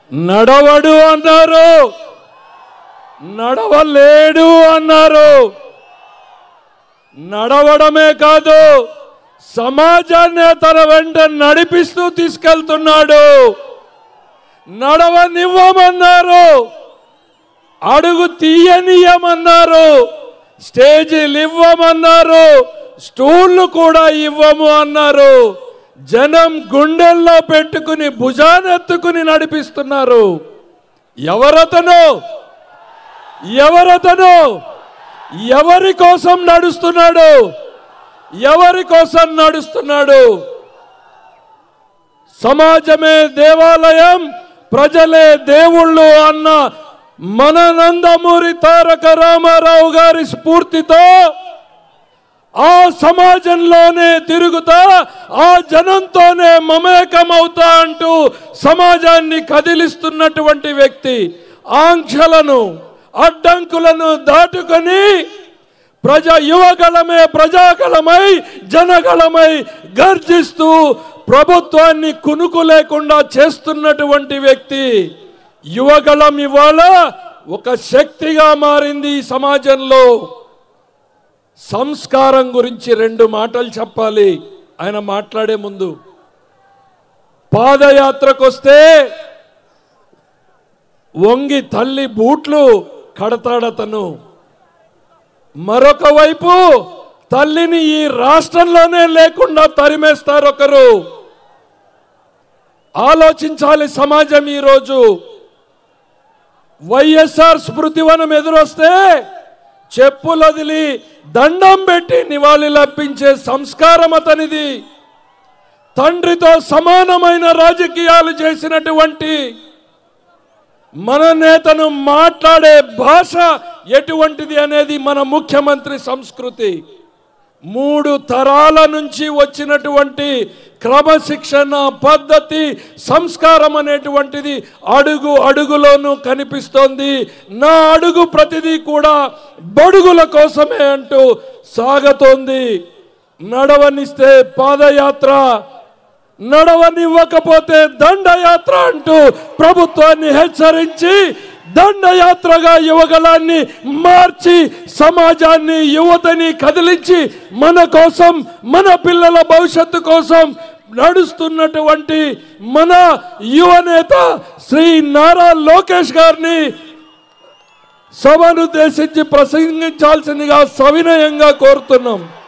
నడవడు అన్నారు, నడవలేడు అన్నారు. నడవడమే కాదు, సమాజాన్ని తన వెంట నడిపిస్తూ తీసుకెళ్తున్నాడు. నడవనివ్వమన్నారు, అడుగు తీయనియమన్నారు, స్టేజీలు ఇవ్వమన్నారు, స్టూళ్లు కూడా ఇవ్వము అన్నారు. జనం గుండెల్లో పెట్టుకుని భుజానెత్తుకుని నడిపిస్తున్నారు. ఎవరతను? ఎవరతను? ఎవరి కోసం నడుస్తున్నాడు? ఎవరి కోసం నడుస్తున్నాడు? సమాజమే దేవాలయం, ప్రజలే దేవుళ్ళు అన్న మన నందమూరి తారక రామారావు గారి స్ఫూర్తితో ఆ సమాజంలోనే తిరుగుతా, ఆ జనంతోనే మమేకమవుతా అంటూ సమాజాన్ని కదిలిస్తున్నటువంటి వ్యక్తి ఆంక్షలను, అడ్డంకులను దాటుకొని యువగళమే ప్రజాగళమై జనగళమై గర్జిస్తూ ప్రభుత్వాన్ని కునుకు లేకుండా చేస్తున్నటువంటి వ్యక్తి. యువగళం ఇవాళ ఒక శక్తిగా మారింది ఈ సమాజంలో. సంస్కారం గురించి 2 మాటలు చెప్పాలి ఆయన మాట్లాడే ముందు. పాదయాత్రకు వస్తే వంగి తల్లి బూట్లు కడతాడతను. మరొక వైపు తల్లిని ఈ రాష్ట్రంలోనే లేకుండా తరిమేస్తారు ఒకరు. ఆలోచించాలి సమాజం. ఈరోజు వైఎస్ఆర్ స్మృతివనం ఎదురొస్తే చెప్పులు వదిలి దండం పెట్టి నివాళులర్పించే సంస్కారం అతనిది. తండ్రితో సమానమైన రాజకీయాలు చేసినటువంటి మన నేతను మాట్లాడే భాష ఎటువంటిది అనేది మన ముఖ్యమంత్రి సంస్కృతి. 3 తరాల నుంచి వచ్చినటువంటి క్రమశిక్షణ, పద్ధతి, సంస్కారం అనేటువంటిది అడుగు అడుగులోనూ కనిపిస్తోంది. నా అడుగు ప్రతిదీ కూడా బడుగుల కోసమే అంటూ సాగుతోంది. నడవనిస్తే పాదయాత్ర, నడవనివ్వకపోతే దండయాత్ర అంటూ ప్రభుత్వాన్ని హెచ్చరించి దండయాత్రగా యువగళాన్ని మార్చి సమాజాన్ని, యువతని కదిలించి మన కోసం, మన పిల్లల భవిష్యత్తు కోసం నడుస్తున్నటువంటి మన యువనేత శ్రీ నారా లోకేష్ గారిని సభను ఉద్దేశించి ప్రసంగించాల్సిందిగా సవినయంగా కోరుతున్నాం.